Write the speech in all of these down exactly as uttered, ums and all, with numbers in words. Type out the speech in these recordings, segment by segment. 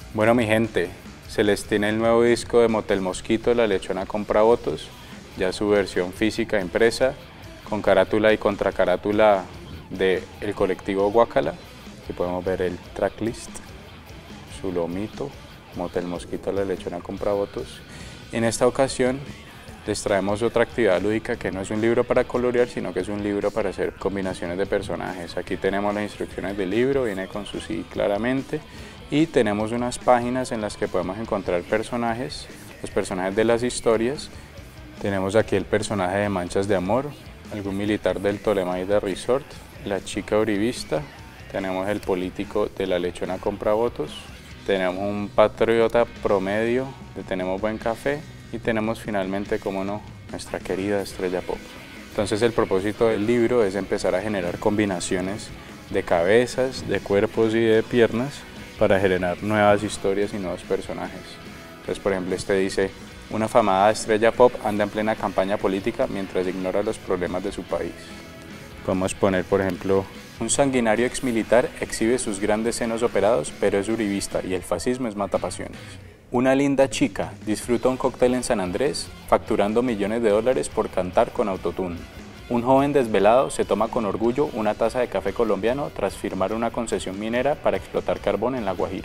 Bueno, mi gente, se les tiene el nuevo disco de Motel Mosquito, La Lechona Compra Votos, ya su versión física impresa, con carátula y contracarátula de el colectivo Guácala. Aquí podemos ver el tracklist, su lomito, Motel Mosquito, La Lechona Compra Votos. En esta ocasión les traemos otra actividad lúdica que no es un libro para colorear, sino que es un libro para hacer combinaciones de personajes. Aquí tenemos las instrucciones del libro, viene con su sí claramente, y tenemos unas páginas en las que podemos encontrar personajes, los personajes de las historias. Tenemos aquí el personaje de Manchas de Amor, algún militar del Tolemaida Resort, la chica uribista, tenemos el político de La Lechona Compra Votos, tenemos un patriota promedio de Tenemos Buen Café y tenemos finalmente, como no, nuestra querida estrella pop. Entonces el propósito del libro es empezar a generar combinaciones de cabezas, de cuerpos y de piernas para generar nuevas historias y nuevos personajes. Entonces, por ejemplo, este dice: una afamada estrella pop anda en plena campaña política mientras ignora los problemas de su país. Podemos poner, por ejemplo, un sanguinario exmilitar exhibe sus grandes senos operados, pero es uribista y el fascismo es matapasiones. Una linda chica disfruta un cóctel en San Andrés, facturando millones de dólares por cantar con autotune. Un joven desvelado se toma con orgullo una taza de café colombiano tras firmar una concesión minera para explotar carbón en La Guajira.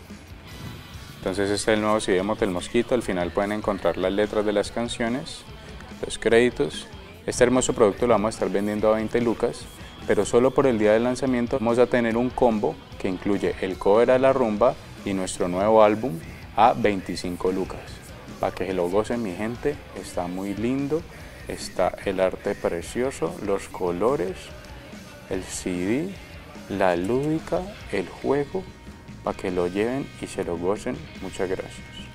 Entonces este es el nuevo C D de Motel Mosquito. Al final pueden encontrar las letras de las canciones, los créditos. Este hermoso producto lo vamos a estar vendiendo a veinte lucas, pero solo por el día del lanzamiento vamos a tener un combo que incluye el cover a la rumba y nuestro nuevo álbum a veinticinco lucas. Para que se lo gocen, mi gente, está muy lindo, está el arte precioso, los colores, el C D, la lúdica, el juego, para que lo lleven y se lo gocen. Muchas gracias.